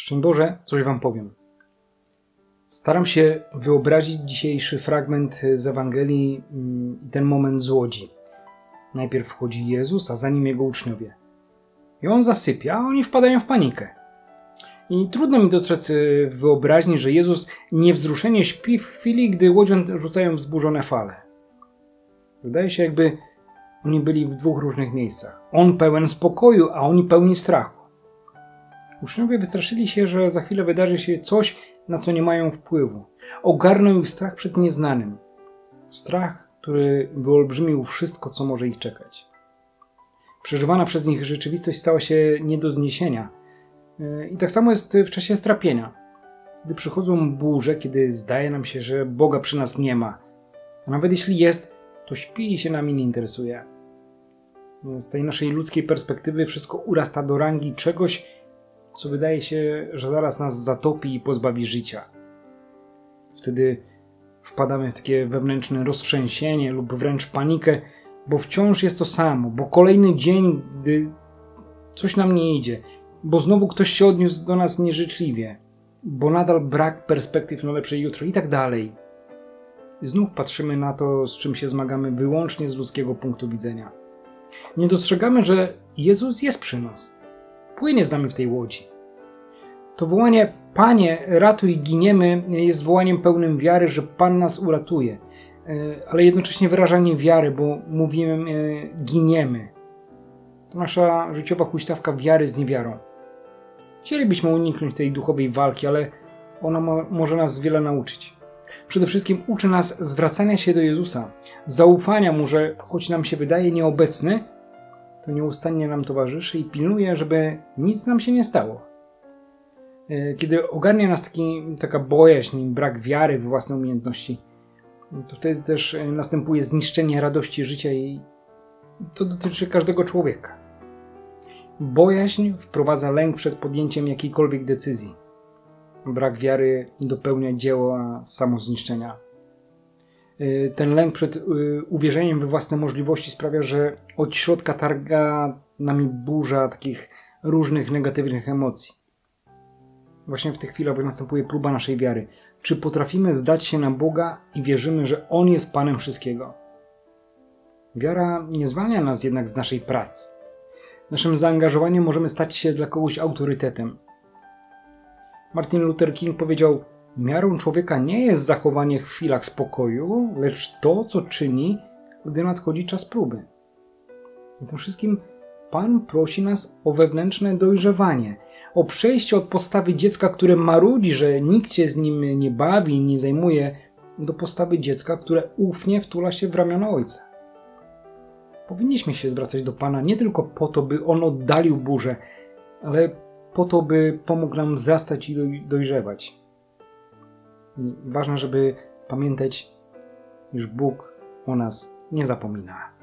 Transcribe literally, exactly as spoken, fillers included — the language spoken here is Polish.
Szczęść Boże, coś wam powiem. Staram się wyobrazić dzisiejszy fragment z Ewangelii i ten moment z łodzi. Najpierw wchodzi Jezus, a za nim jego uczniowie. I on zasypia, a oni wpadają w panikę. I trudno mi dostrzec w wyobraźni, że Jezus niewzruszenie śpi w chwili, gdy łodzią rzucają wzburzone fale. Wydaje się, jakby oni byli w dwóch różnych miejscach. On pełen spokoju, a oni pełni strachu. Uczniowie wystraszyli się, że za chwilę wydarzy się coś, na co nie mają wpływu. Ogarnął ich strach przed nieznanym. Strach, który wyolbrzymił wszystko, co może ich czekać. Przeżywana przez nich rzeczywistość stała się nie do zniesienia. I tak samo jest w czasie strapienia. Gdy przychodzą burze, kiedy zdaje nam się, że Boga przy nas nie ma. A nawet jeśli jest, to śpi i się nami nie interesuje. Z tej naszej ludzkiej perspektywy wszystko urasta do rangi czegoś, co wydaje się, że zaraz nas zatopi i pozbawi życia. Wtedy wpadamy w takie wewnętrzne roztrzęsienie lub wręcz panikę, bo wciąż jest to samo, bo kolejny dzień, gdy coś nam nie idzie, bo znowu ktoś się odniósł do nas nieżyczliwie, bo nadal brak perspektyw na lepsze jutro i tak dalej. I znów patrzymy na to, z czym się zmagamy wyłącznie z ludzkiego punktu widzenia. Nie dostrzegamy, że Jezus jest przy nas. Płynie z nami w tej łodzi. To wołanie Panie, ratuj, giniemy jest wołaniem pełnym wiary, że Pan nas uratuje. Ale jednocześnie wyrażanie wiary, bo mówimy giniemy. To nasza życiowa huśtawka wiary z niewiarą. Chcielibyśmy uniknąć tej duchowej walki, ale ona mo może nas wiele nauczyć. Przede wszystkim uczy nas zwracania się do Jezusa, zaufania Mu, że choć nam się wydaje nieobecny, to nieustannie nam towarzyszy i pilnuje, żeby nic nam się nie stało. Kiedy ogarnia nas taki, taka bojaźń, brak wiary w własne umiejętności, to wtedy też następuje zniszczenie radości życia i to dotyczy każdego człowieka. Bojaźń wprowadza lęk przed podjęciem jakiejkolwiek decyzji. Brak wiary dopełnia dzieła samozniszczenia. Ten lęk przed uwierzeniem we własne możliwości sprawia, że od środka targa nami burza takich różnych negatywnych emocji. Właśnie w tych chwilach następuje próba naszej wiary. Czy potrafimy zdać się na Boga i wierzymy, że On jest Panem wszystkiego? Wiara nie zwalnia nas jednak z naszej pracy. Naszym zaangażowaniem możemy stać się dla kogoś autorytetem. Martin Luther King powiedział: miarą człowieka nie jest zachowanie w chwilach spokoju, lecz to, co czyni, gdy nadchodzi czas próby. I tym wszystkim Pan prosi nas o wewnętrzne dojrzewanie, o przejście od postawy dziecka, które marudzi, że nikt się z nim nie bawi, nie zajmuje, do postawy dziecka, które ufnie wtula się w ramiona Ojca. Powinniśmy się zwracać do Pana nie tylko po to, by On oddalił burzę, ale po to, by pomógł nam wzrastać i dojrzewać. I ważne, żeby pamiętać, iż Bóg o nas nie zapomina.